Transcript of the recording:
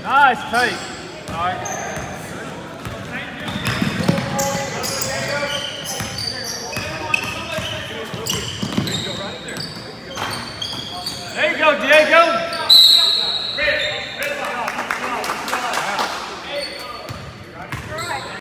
Nice, tight. All right. There you go, Diego.